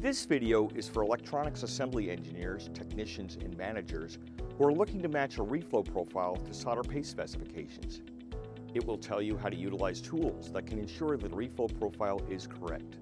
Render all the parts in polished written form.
This video is for electronics assembly engineers, technicians, and managers who are looking to match a reflow profile to solder paste specifications. It will tell you how to utilize tools that can ensure that the reflow profile is correct.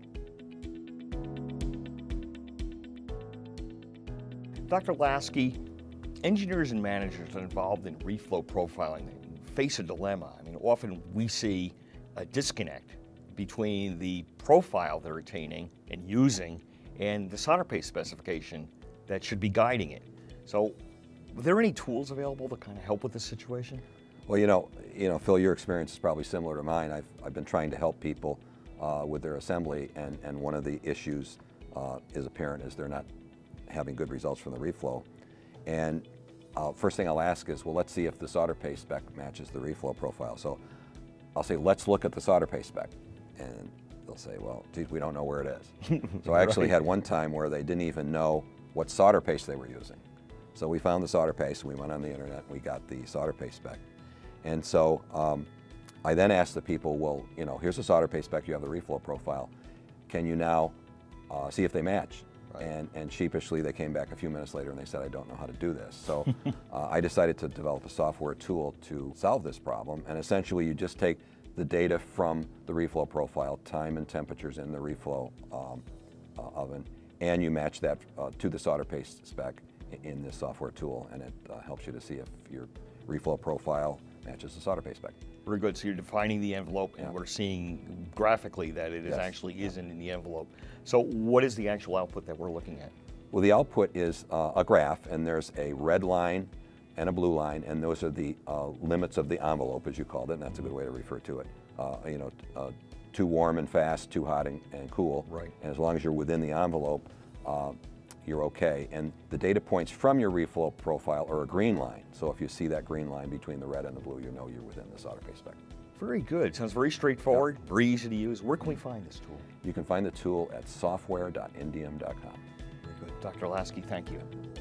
Dr. Lasky, engineers and managers involved in reflow profiling face a dilemma. I mean, often we see a disconnect between the profile they're attaining and using and the solder paste specification that should be guiding it. So, are there any tools available to kind of help with this situation? Well, you know, Phil, your experience is probably similar to mine. I've been trying to help people with their assembly, and one of the issues is apparent is they're not having good results from the reflow. And first thing I'll ask is, well, let's see if the solder paste spec matches the reflow profile. So I'll say, let's look at the solder paste spec. And they'll say, well, geez, we don't know where it is. So I actually had one time where they didn't even know what solder paste they were using. So we found the solder paste, and we went on the internet, and we got the solder paste spec. And so I then asked the people, well, you know, here's the solder paste spec, you have the reflow profile. Can you now see if they match? Right. And sheepishly, they came back a few minutes later and they said, I don't know how to do this. So I decided to develop a software tool to solve this problem. And essentially, you just take the data from the reflow profile, time and temperatures in the reflow oven, and you match that to the solder paste spec in this software tool, and it helps you to see if your reflow profile matches the solder paste spec. Very good. So you're defining the envelope, and we're seeing graphically that it isn't in the envelope. So what is the actual output that we're looking at? Well, the output is a graph, and there's a red line and a blue line, and those are the limits of the envelope, as you called it, and that's a good way to refer to it. You know, too warm and fast, too hot and cool. Right. And as long as you're within the envelope, you're okay. And the data points from your reflow profile are a green line. So if you see that green line between the red and the blue, you know you're within the solder paste spec. Very good. Sounds very straightforward, very easy to use. Where can we find this tool? You can find the tool at software.indium.com. Very good. Dr. Lasky, thank you.